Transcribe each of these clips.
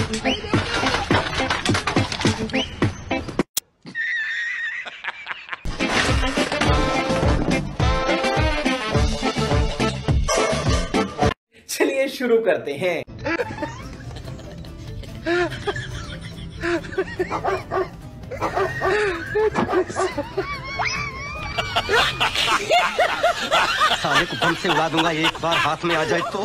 चलिए शुरू करते हैं। साले को बम से उड़ा दूंगा एक बार हाथ में आ जाए तो।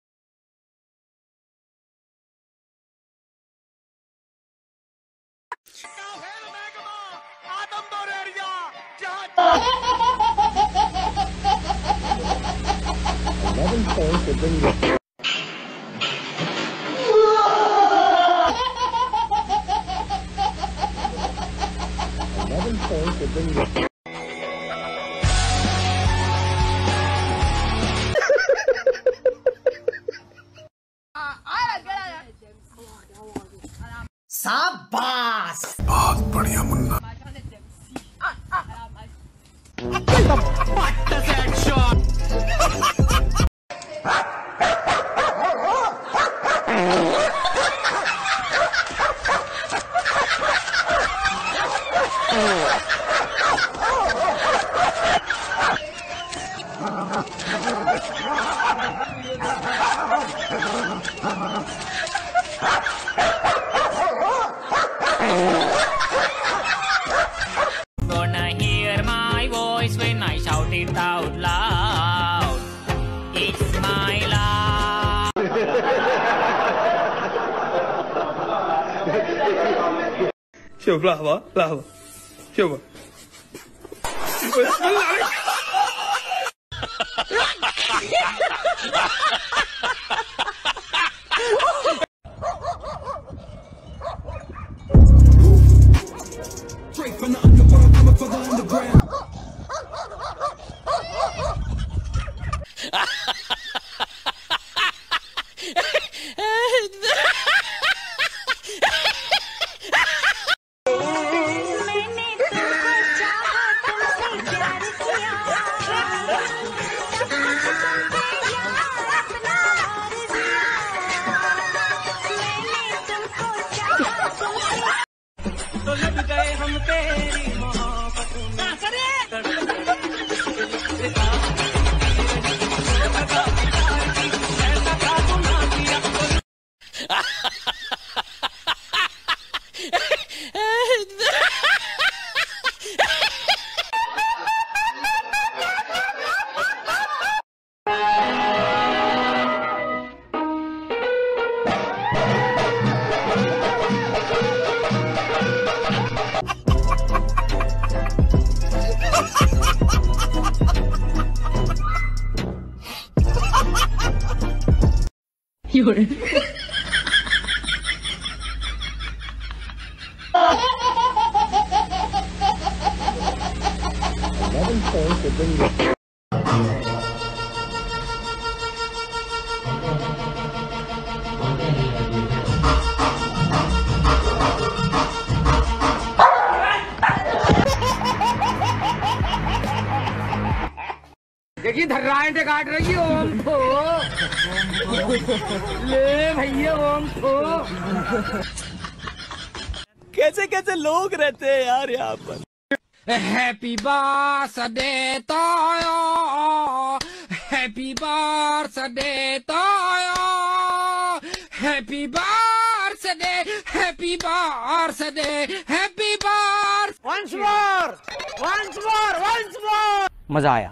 शाबाश, बहुत बढ़िया Munna. Gonna hear my voice when I shout it out loud. It's my love. شوف لحظة لحظة شوف بسم الله عليك. Straight from the underworld, coming for the underground. तो लग गए हम तेरी मोहब्बत में। देखिए धर्राएं से काट रही है ओम को। ले भैया ओम को। कैसे कैसे लोग रहते हैं यार यहाँ पर। हैप्पी बर्थडे तो यो, हैप्पी बर्थडे तो yo, happy birthday, happy birthday, happy birth. Once more, once more, once more। मजा आया।